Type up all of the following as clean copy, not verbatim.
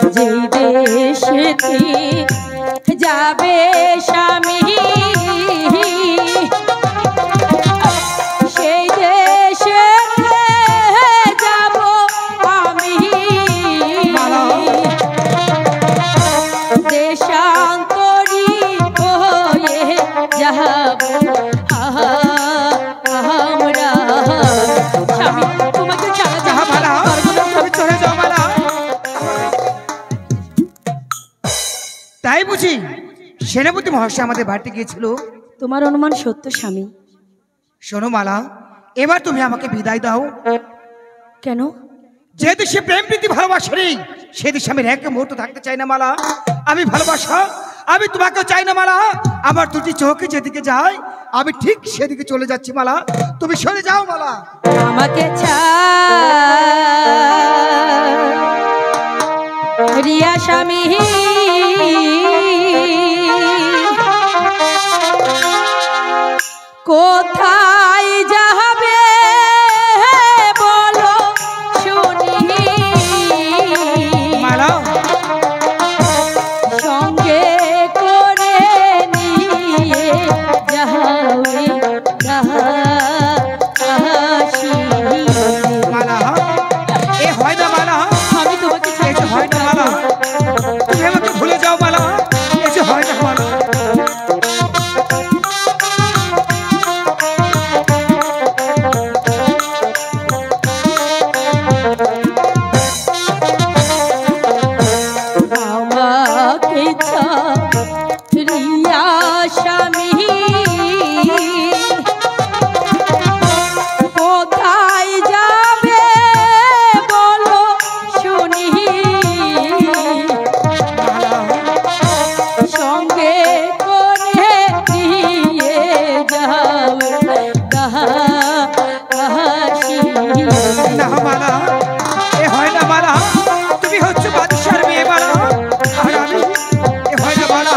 যেই দেশেতে যাবে স্বামী সেই দেশে যাব আমি দেশান্তরী হয়ে যাব আমরা স্বামী তোমাকে ছাড়া যাওয়া ভালো তুমি চলে যাও মালা। তাই বুঝি সেনাপতি মহাশয় আমাদের বাড়িতে গিয়েছিল? তোমার অনুমান সত্য স্বামী। শোনো মালা, এবার তুমি আমাকে বিদায় দাও। কেন? যে দেশে প্রেম প্রীতি ভালোবাসা নেই সে দেশে আমি এক মুহূর্ত থাকতে চাই না মালা। আমি ভালোবাসা আমি তোমাকেও চাই না মালা। আমার দুটি চোখে যেদিকে যায় আমি ঠিক সেদিকে চলে যাচ্ছি মালা। তুমি সরে যাও মালা। আমাকে রিয়া স্বামী কোথায় যাবে বলো শুনি মালা। সঙ্গে করে নিয়ে যাবে মালা এ হয় না মালা। আমি তোমাকে এই হয় না মালা। তুমি আমাকে ভুলে যাও মালা। এই যে হয় না মালা। রিয়া স্বামী কোথায় যাবে বলো শুনি সঙ্গে করে নিয়ে যাও না মালা এ হয় না মালা। তুমি হচ্ছে বাদশার মেয়ে মালা। আর আমি এ হয় না মালা।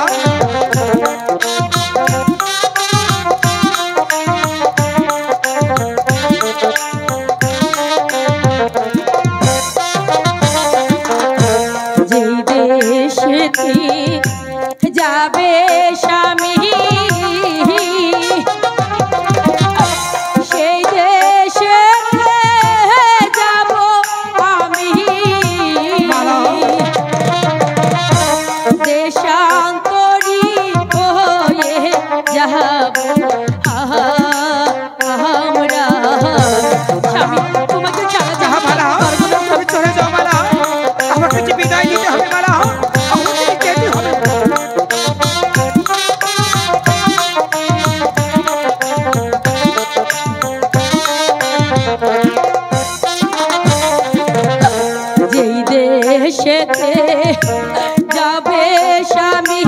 যেই দেশেতে যাবে স্বামী সেই দেশে যাব আমি দেশান্তরী হয়ে যাব আমরা স্বামী তোমাকে ছাড়া যাওয়া মালা তুমি চলে যাও মালা। আমাকে যে বিদায় নিতে হবে মালা। আমাকে যেতে হবে। যেই দেশেতে যাবে স্বামী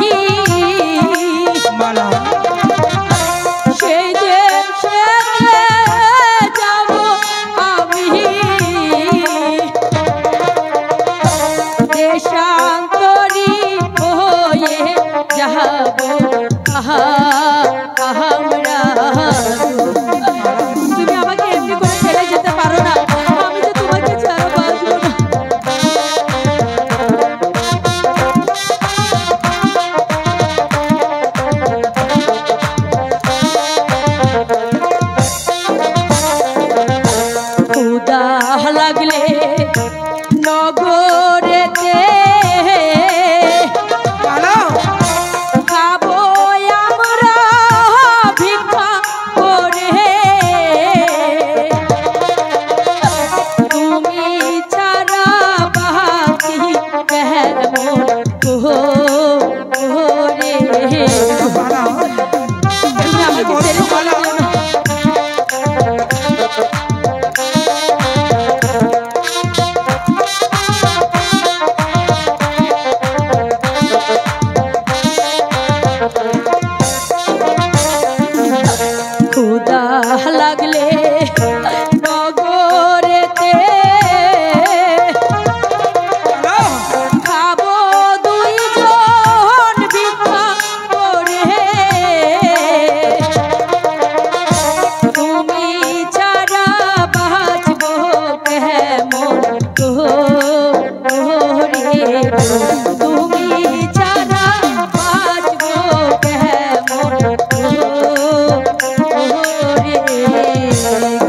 মালা সেই দেশে যাব আমি দেশান্তরী হয়ে যাব আমরা। তুমি আমাকে এমনি করে ফেলে যেতে পারো না। আমি যে তোমাকে ছাড়া বাঁচবো না। ক্ষুধা লাগলে নগরেতে মালা খাবো আমরা তুমি ছাড়া বাঁচবো কেমন রে